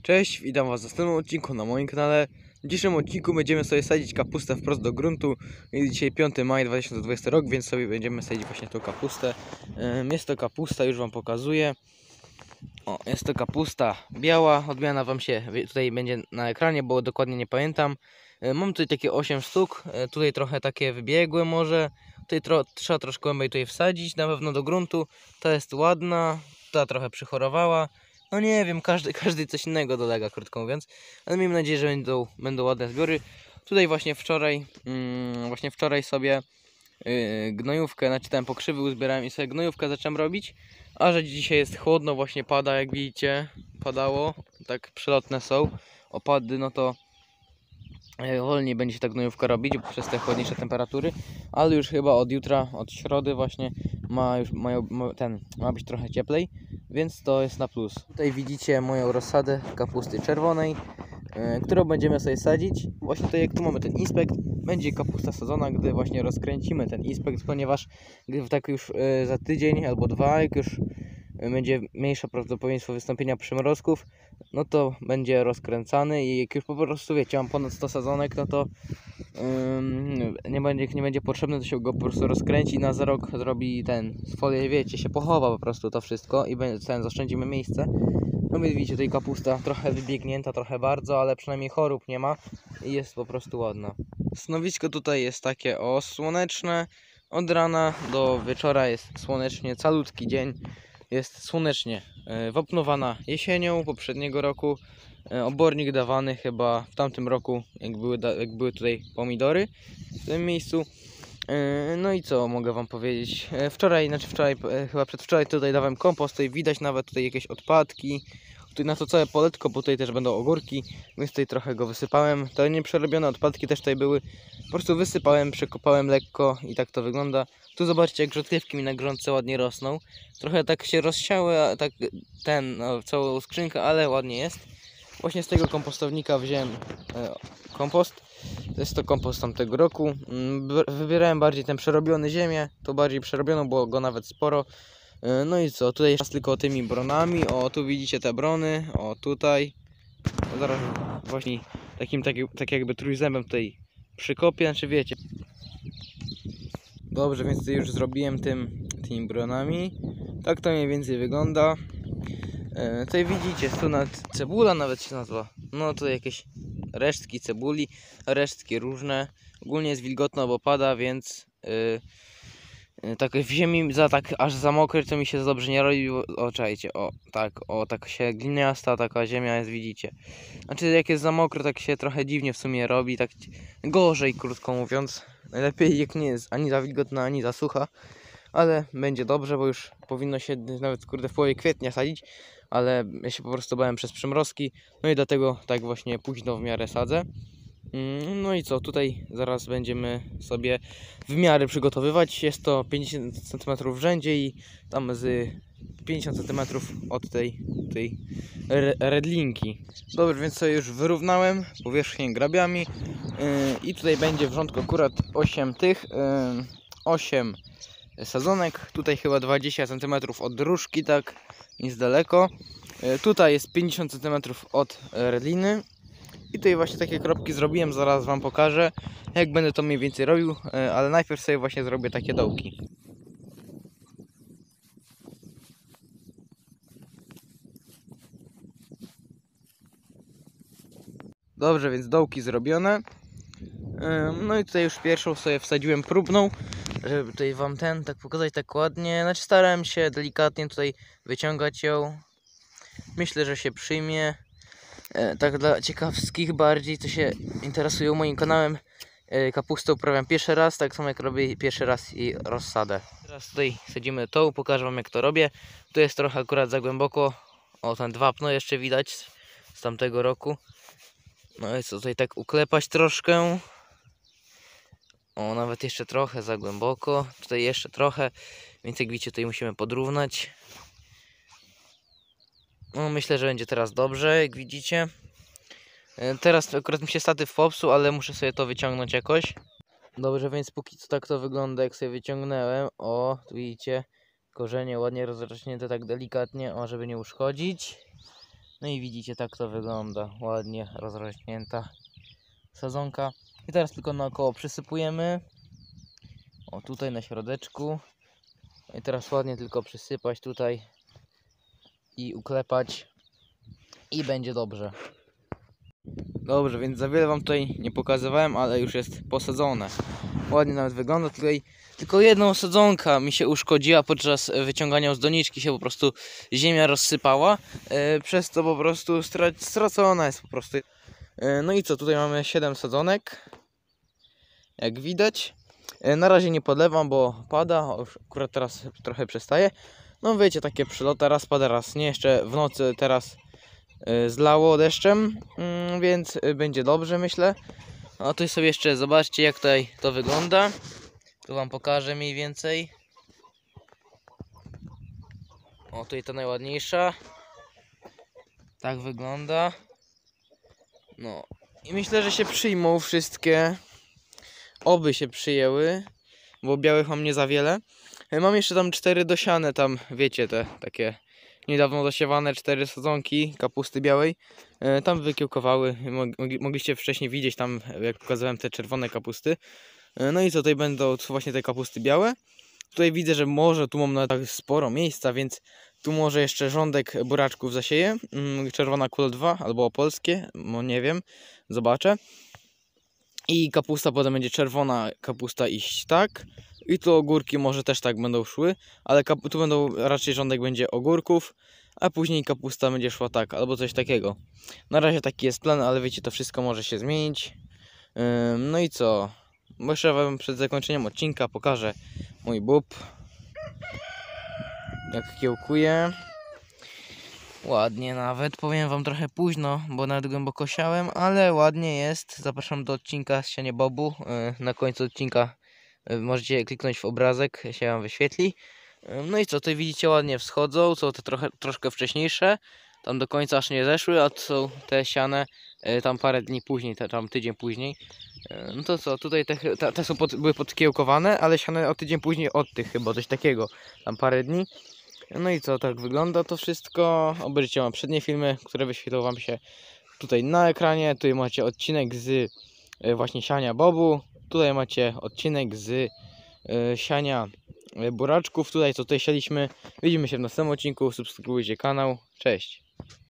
Cześć, witam was w następnym odcinku na moim kanale. W dzisiejszym odcinku będziemy sobie sadzić kapustę wprost do gruntu. Jest dzisiaj 5 maja 2020 rok, więc sobie będziemy sadzić właśnie tą kapustę. Jest to kapusta, już wam pokazuję. O, jest to kapusta biała, odmiana wam się tutaj będzie na ekranie, bo dokładnie nie pamiętam. Mam tutaj takie 8 sztuk, tutaj trochę takie wybiegłe może. Tutaj trzeba troszkę głębiej tutaj wsadzić, na pewno do gruntu. Ta jest ładna, ta trochę przychorowała. No nie wiem, każdy coś innego dolega, krótko mówiąc. Ale miejmy nadzieję, że będą ładne zbiory. Tutaj właśnie wczoraj sobie gnojówkę, znaczy tam pokrzywy uzbierałem i sobie gnojówkę zacząłem robić. A że dzisiaj jest chłodno, właśnie pada, jak widzicie, padało, tak przelotne są opady, no to wolniej będzie się ta gnojówka robić przez te chłodniejsze temperatury, ale już chyba od jutra, od środy właśnie ma być trochę cieplej, więc to jest na plus. Tutaj widzicie moją rozsadę kapusty czerwonej, którą będziemy sobie sadzić. Właśnie tutaj jak tu mamy ten inspekt, będzie kapusta sadzona, gdy właśnie rozkręcimy ten inspekt, ponieważ tak już za tydzień albo dwa, jak już będzie mniejsze prawdopodobieństwo wystąpienia przymrozków, no to będzie rozkręcany i jak już po prostu wiecie, mam ponad 100 sadzonek, no to nie będzie potrzebne, to się go po prostu rozkręci, na za rok zrobi ten folię, wiecie, się pochowa po prostu to wszystko i zaoszczędzimy miejsce. No więc widzicie, tutaj kapusta trochę wybiegnięta, trochę bardzo, ale przynajmniej chorób nie ma i jest po prostu ładna. Stanowisko tutaj jest takie słoneczne, od rana do wieczora jest słonecznie, calutki dzień. Jest słonecznie, wapnowana jesienią poprzedniego roku, obornik dawany chyba w tamtym roku, jak były tutaj pomidory w tym miejscu. No i co mogę wam powiedzieć, chyba przedwczoraj tutaj dawałem kompost, tutaj widać nawet tutaj jakieś odpadki, tutaj na to całe poletko, bo tutaj też będą ogórki, więc tutaj trochę go wysypałem. Te nieprzerobione odpadki też tutaj były, po prostu wysypałem, przekopałem lekko i tak to wygląda. Tu zobaczcie, jak rzodkiewki mi na grządce ładnie rosną, trochę tak się rozsiały, a tak całą skrzynkę, ale ładnie jest. Właśnie z tego kompostownika wziąłem kompost. To jest to kompost tamtego roku. Wybierałem bardziej ten przerobiony ziemię, to bardziej przerobioną, było go nawet sporo. No i co, tutaj jest tylko tymi bronami, o tu widzicie te brony, o tutaj. Zaraz właśnie tak jakby trójzębem tutaj przykopię, znaczy wiecie. Dobrze, więc tutaj już zrobiłem tymi bronami. Tak to mniej więcej wygląda. Tutaj widzicie, tu cebula nawet się nazywa. No tutaj jakieś resztki cebuli, resztki różne. Ogólnie jest wilgotno, bo pada, więc tak w ziemi aż za mokry to mi się za dobrze nie robi. O, czajcie, tak się gliniasta taka ziemia jest, widzicie. Znaczy jak jest za mokro, tak się trochę dziwnie w sumie robi, tak gorzej, krótko mówiąc. Najlepiej jak nie jest ani za wilgotna, ani za sucha. Ale będzie dobrze, bo już powinno się nawet w połowie kwietnia sadzić, ale ja się po prostu bałem przez przymrozki, no i dlatego tak właśnie późno w miarę sadzę. No i co, tutaj zaraz będziemy sobie w miarę przygotowywać. Jest to 50 cm w rzędzie i tam z 50 cm od tej redlinki. Dobrze, więc sobie już wyrównałem powierzchnię grabiami i tutaj będzie w rządku akurat 8 sadzonek, tutaj chyba 20 cm od dróżki, tak nic daleko. Tutaj jest 50 cm od redliny i tutaj właśnie takie kropki zrobiłem, zaraz wam pokażę jak będę to mniej więcej robił, ale najpierw sobie właśnie zrobię takie dołki. Dobrze, więc dołki zrobione. No i tutaj już pierwszą sobie wsadziłem próbną, żeby tutaj wam tak pokazać tak ładnie. Znaczy starałem się delikatnie tutaj wyciągać ją. Myślę, że się przyjmie. Tak dla ciekawskich bardziej, co się interesują moim kanałem, kapustę uprawiam pierwszy raz, tak samo jak robię pierwszy raz i rozsadę. Teraz tutaj sadzimy tą, pokażę wam jak to robię. Tu jest trochę akurat za głęboko. O, ten wapno jeszcze widać z tamtego roku. No i co, tutaj tak uklepać troszkę. O, nawet jeszcze trochę za głęboko. Tutaj jeszcze trochę, więc jak widzicie, tutaj musimy podrównać. No, myślę, że będzie teraz dobrze, jak widzicie. Teraz akurat mi się statyw popsuł, ale muszę sobie to wyciągnąć jakoś. Dobrze, więc póki co tak to wygląda, jak sobie wyciągnąłem. O, tu widzicie, korzenie ładnie rozrośnięte tak delikatnie, o, żeby nie uszkodzić. No i widzicie, tak to wygląda, ładnie rozrośnięta sadzonka. I teraz tylko naokoło przysypujemy. O, tutaj na środeczku. I teraz ładnie tylko przysypać tutaj i uklepać i będzie dobrze. Dobrze, więc za wiele wam tutaj nie pokazywałem, ale już jest posadzone. Ładnie nawet wygląda tutaj. Tylko jedna sadzonka mi się uszkodziła podczas wyciągania z doniczki, się po prostu ziemia rozsypała. Przez to po prostu stracona jest po prostu. No i co, tutaj mamy 7 sadzonek. Jak widać. Na razie nie podlewam, bo pada. Akurat teraz trochę przestaje. No wiecie, takie przyloty, raz pada, raz nie. Jeszcze w nocy teraz zlało deszczem, więc będzie dobrze, myślę. No to sobie jeszcze zobaczcie, jak tutaj to wygląda. Tu wam pokażę mniej więcej. O, tutaj ta najładniejsza. Tak wygląda. No i myślę, że się przyjmą wszystkie. Oby się przyjęły, bo białych mam nie za wiele. Mam jeszcze tam 4 dosiane, tam wiecie, te takie niedawno dosiewane 4 sadzonki kapusty białej. Tam wykiełkowały, mogliście wcześniej widzieć tam, jak pokazałem te czerwone kapusty. No i co, tutaj będą właśnie te kapusty białe. Tutaj widzę, że może tu mam nawet tak sporo miejsca, więc tu może jeszcze rządek buraczków zasieję. Czerwona kula 2 albo opolskie, no nie wiem, zobaczę. I kapusta potem będzie czerwona kapusta iść tak. I tu ogórki może też tak będą szły, ale tu będą raczej rządek będzie ogórków, a później kapusta będzie szła tak, albo coś takiego. Na razie taki jest plan, ale wiecie, to wszystko może się zmienić. No i co? Jeszcze wam przed zakończeniem odcinka pokażę mój bób, jak kiełkuje. Ładnie nawet, powiem wam trochę późno, bo nawet głęboko siałem, ale ładnie jest. Zapraszam do odcinka z siania bobu. Na końcu odcinka możecie kliknąć w obrazek, się wam wyświetli. No i co, tutaj widzicie, ładnie wschodzą, są te troszkę wcześniejsze. Tam do końca aż nie zeszły, a to są te siane tam parę dni później, tam tydzień później. No to co, tutaj te są były podkiełkowane, ale siane o tydzień później od tych chyba, coś takiego, tam parę dni. No i co, tak wygląda to wszystko. Obejrzyjcie mam przednie filmy, które wyświetlą wam się tutaj na ekranie. Tutaj macie odcinek z właśnie siania bobu. Tutaj macie odcinek z siania buraczków. Tutaj co tutaj sialiśmy. Widzimy się w następnym odcinku. Subskrybujcie kanał. Cześć.